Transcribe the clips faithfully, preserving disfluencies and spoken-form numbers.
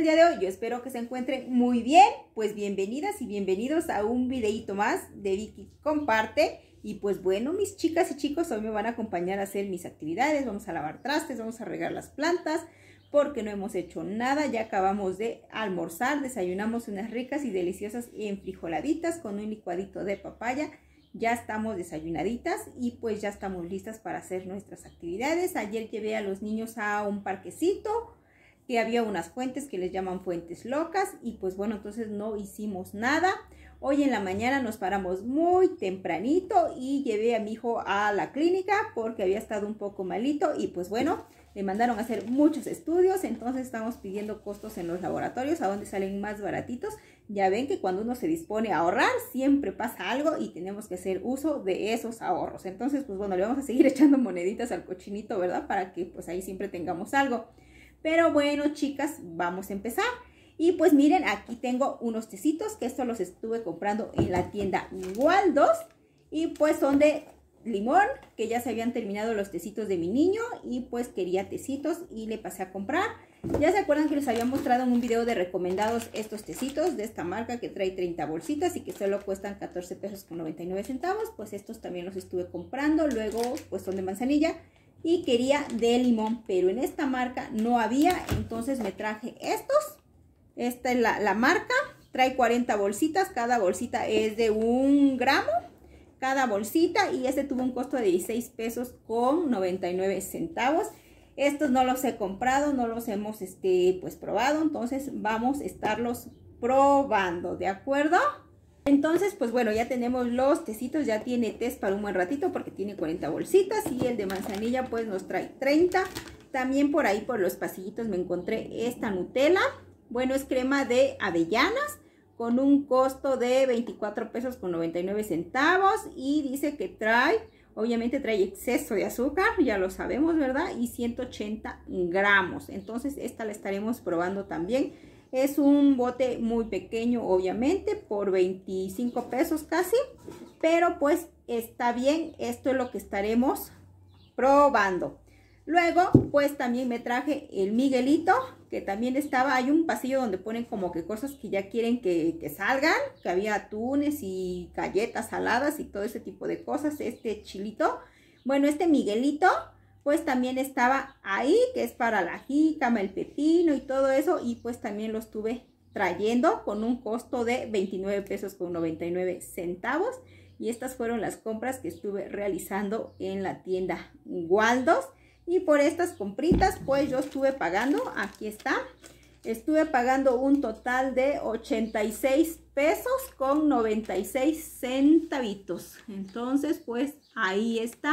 día de hoy? Yo espero que se encuentren muy bien. Pues bienvenidas y bienvenidos a un videito más de Vicky Comparte. Y pues bueno, mis chicas y chicos, hoy me van a acompañar a hacer mis actividades. Vamos a lavar trastes, vamos a regar las plantas, porque no hemos hecho nada. Ya acabamos de almorzar, desayunamos unas ricas y deliciosas enfrijoladitas con un licuadito de papaya. Ya estamos desayunaditas y pues ya estamos listas para hacer nuestras actividades. Ayer llevé a los niños a un parquecito, que había unas fuentes que les llaman fuentes locas, y pues bueno, entonces no hicimos nada. Hoy en la mañana nos paramos muy tempranito y llevé a mi hijo a la clínica porque había estado un poco malito y pues bueno, le mandaron a hacer muchos estudios. Entonces estamos pidiendo costos en los laboratorios a donde salen más baratitos. Ya ven que cuando uno se dispone a ahorrar siempre pasa algo y tenemos que hacer uso de esos ahorros. Entonces pues bueno, le vamos a seguir echando moneditas al cochinito, ¿verdad? Para que pues ahí siempre tengamos algo. Pero bueno, chicas, vamos a empezar. Y pues miren, aquí tengo unos tecitos que estos los estuve comprando en la tienda Waldos. Y pues son de limón, que ya se habían terminado los tecitos de mi niño. Y pues quería tecitos y le pasé a comprar. Ya se acuerdan que les había mostrado en un video de recomendados estos tecitos de esta marca que trae treinta bolsitas y que solo cuestan catorce pesos con noventa y nueve centavos. Pues estos también los estuve comprando. Luego pues son de manzanilla. Y quería de limón, pero en esta marca no había, entonces me traje estos. Esta es la, la marca, trae cuarenta bolsitas, cada bolsita es de un gramo, cada bolsita, y este tuvo un costo de dieciséis pesos con noventa y nueve centavos. Estos no los he comprado, no los hemos este, pues probado, entonces vamos a estarlos probando, ¿de acuerdo? Entonces, pues bueno, ya tenemos los tecitos, ya tiene test para un buen ratito porque tiene cuarenta bolsitas y el de manzanilla pues nos trae treinta. También por ahí por los pasillitos me encontré esta Nutella. Bueno, es crema de avellanas con un costo de veinticuatro pesos con noventa y nueve centavos y dice que trae, obviamente trae exceso de azúcar, ya lo sabemos, ¿verdad? Y ciento ochenta gramos. Entonces esta la estaremos probando también. Es un bote muy pequeño, obviamente, por veinticinco pesos casi, pero pues está bien, esto es lo que estaremos probando. Luego, pues también me traje el Miguelito, que también estaba, hay un pasillo donde ponen como que cosas que ya quieren que, que salgan, que había atunes y galletas saladas y todo ese tipo de cosas, este chilito. Bueno, este Miguelito pues también estaba ahí, que es para la jícama, el pepino y todo eso, y pues también lo estuve trayendo con un costo de veintinueve pesos con noventa y nueve centavos. Y estas fueron las compras que estuve realizando en la tienda Waldos. Y por estas compritas pues yo estuve pagando, aquí está, estuve pagando un total de ochenta y seis pesos con noventa y seis centavitos. Entonces pues ahí está.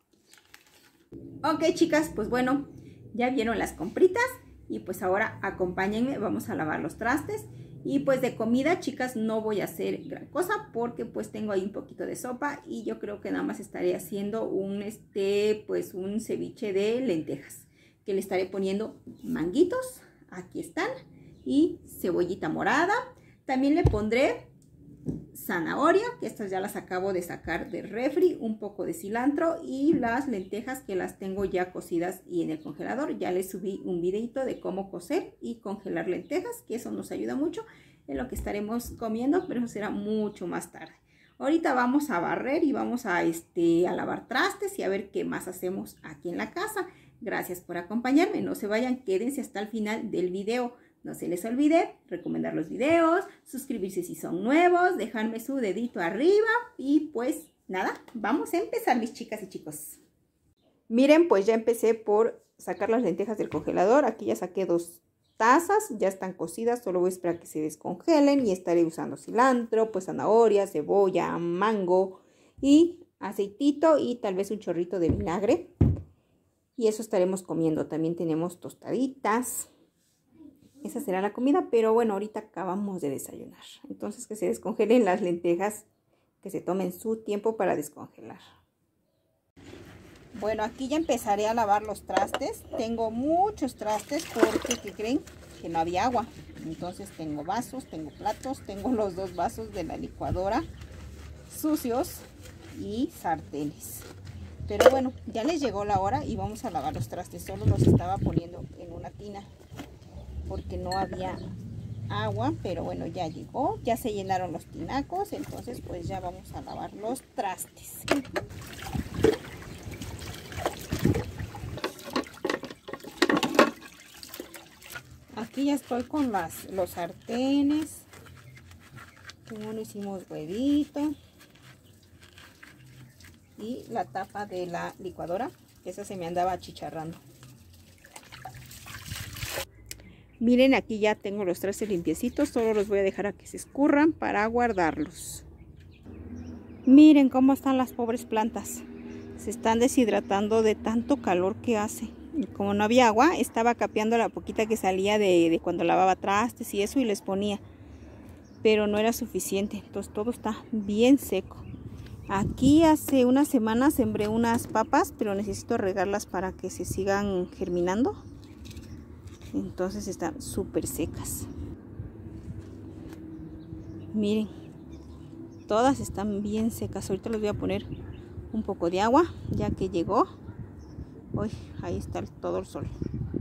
Ok, chicas, pues bueno, ya vieron las compritas y pues ahora acompáñenme, vamos a lavar los trastes. Y pues de comida, chicas, no voy a hacer gran cosa porque pues tengo ahí un poquito de sopa y yo creo que nada más estaré haciendo un, este, pues un ceviche de lentejas, que le estaré poniendo manguitos, aquí están, y cebollita morada. También le pondré zanahoria, que estas ya las acabo de sacar del refri, un poco de cilantro y las lentejas que las tengo ya cocidas y en el congelador. Ya les subí un videito de cómo cocer y congelar lentejas, que eso nos ayuda mucho en lo que estaremos comiendo, pero eso será mucho más tarde. Ahorita vamos a barrer y vamos a, este, a lavar trastes y a ver qué más hacemos aquí en la casa. Gracias por acompañarme, no se vayan, quédense hasta el final del video. No se les olvide recomendar los videos, suscribirse si son nuevos, dejarme su dedito arriba y pues nada, vamos a empezar, mis chicas y chicos. Miren, pues ya empecé por sacar las lentejas del congelador. Aquí ya saqué dos tazas, ya están cocidas, solo voy a esperar que se descongelen y estaré usando cilantro, pues zanahoria, cebolla, mango y aceitito y tal vez un chorrito de vinagre. Y eso estaremos comiendo. También tenemos tostaditas. Esa será la comida, pero bueno, ahorita acabamos de desayunar. Entonces que se descongelen las lentejas, que se tomen su tiempo para descongelar. Bueno, aquí ya empezaré a lavar los trastes. Tengo muchos trastes porque, ¿qué creen? Que no había agua. Entonces tengo vasos, tengo platos, tengo los dos vasos de la licuadora sucios y sartenes. Pero bueno, ya les llegó la hora y vamos a lavar los trastes. Solo los estaba poniendo en una tina. porque no había agua, pero bueno, ya llegó, ya se llenaron los tinacos, entonces pues ya vamos a lavar los trastes. Aquí ya estoy con las, los sartenes. Como no hicimos huevito. Y la tapa de la licuadora, que esa se me andaba achicharrando. Miren, aquí ya tengo los trastes limpiecitos, solo los voy a dejar a que se escurran para guardarlos. Miren cómo están las pobres plantas. Se están deshidratando de tanto calor que hace. Y como no había agua, estaba capeando la poquita que salía de, de cuando lavaba trastes y eso y les ponía. Pero no era suficiente, entonces todo está bien seco. Aquí hace una semana sembré unas papas, pero necesito regarlas para que se sigan germinando. Entonces están súper secas. Miren, todas están bien secas. Ahorita les voy a poner un poco de agua, ya que llegó. Uy, ahí está todo el sol.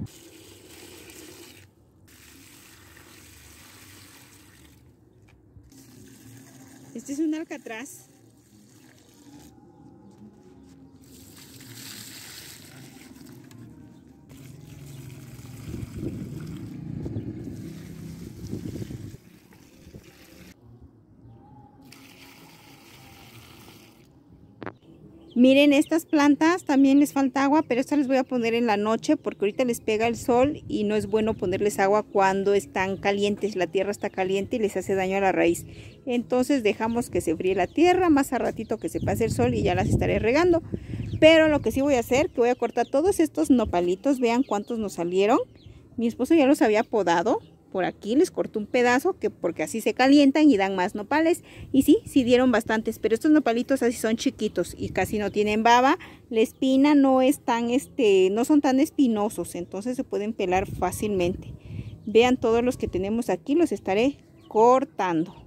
Este es un alcatraz. Miren, estas plantas también les falta agua, pero estas les voy a poner en la noche porque ahorita les pega el sol y no es bueno ponerles agua cuando están calientes. La tierra está caliente y les hace daño a la raíz. Entonces dejamos que se fríe la tierra, más a ratito que se pase el sol y ya las estaré regando. Pero lo que sí voy a hacer, que voy a cortar todos estos nopalitos, vean cuántos nos salieron. Mi esposo ya los había podado. Por aquí les corto un pedazo que porque así se calientan y dan más nopales. Y sí, sí dieron bastantes, pero estos nopalitos así son chiquitos y casi no tienen baba. La espina no es tan, este, no son tan espinosos, entonces se pueden pelar fácilmente. Vean todos los que tenemos aquí, los estaré cortando.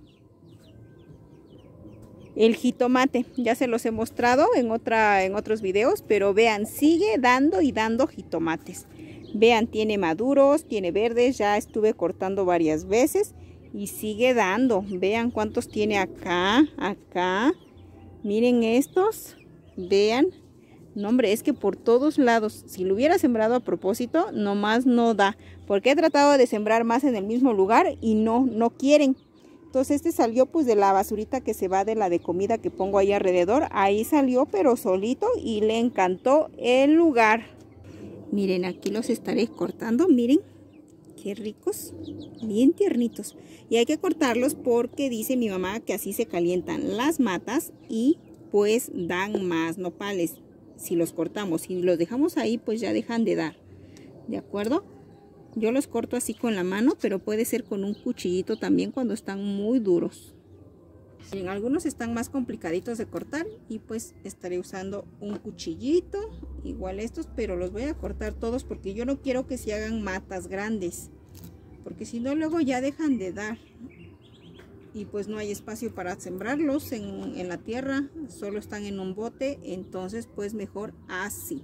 El jitomate, ya se los he mostrado en, otra, en otros videos, pero vean, sigue dando y dando jitomates. Vean, tiene maduros, tiene verdes, ya estuve cortando varias veces y sigue dando. Vean cuántos tiene acá, acá. Miren estos, vean. No, hombre, es que por todos lados, si lo hubiera sembrado a propósito, nomás no da. Porque he tratado de sembrar más en el mismo lugar y no, no quieren. Entonces este salió pues de la basurita que se va de la de comida que pongo ahí alrededor. Ahí salió pero solito y le encantó el lugar. Miren, aquí los estaré cortando, miren, qué ricos, bien tiernitos. Y hay que cortarlos porque dice mi mamá que así se calientan las matas y pues dan más nopales. Si los cortamos, si los dejamos ahí, pues ya dejan de dar, ¿de acuerdo? Yo los corto así con la mano, pero puede ser con un cuchillito también cuando están muy duros. Miren, algunos están más complicaditos de cortar y pues estaré usando un cuchillito, igual estos, pero los voy a cortar todos porque yo no quiero que se hagan matas grandes, porque si no luego ya dejan de dar y pues no hay espacio para sembrarlos en, en la tierra, solo están en un bote, entonces pues mejor así.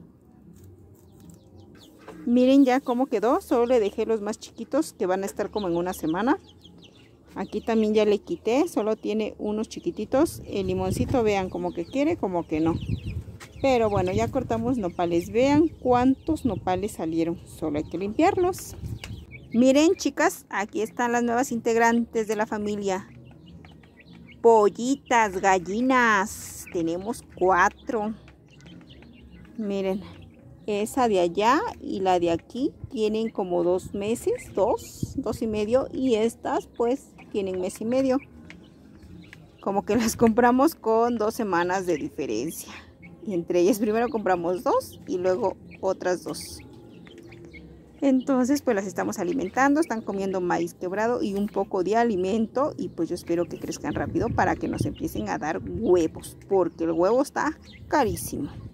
Miren ya cómo quedó, solo le dejé los más chiquitos que van a estar como en una semana. Aquí también ya le quité, solo tiene unos chiquititos. El limoncito vean como que quiere, como que no. Pero bueno, ya cortamos nopales. Vean cuántos nopales salieron, solo hay que limpiarlos. Miren, chicas, aquí están las nuevas integrantes de la familia. Pollitas, gallinas, tenemos cuatro. Miren, esa de allá y la de aquí tienen como dos meses, dos, dos y medio. Y estas pues tienen mes y medio. Como que las compramos con dos semanas de diferencia. Y entre ellas primero compramos dos y luego otras dos. Entonces pues las estamos alimentando, están comiendo maíz quebrado y un poco de alimento. Y pues yo espero que crezcan rápido para que nos empiecen a dar huevos, porque el huevo está carísimo.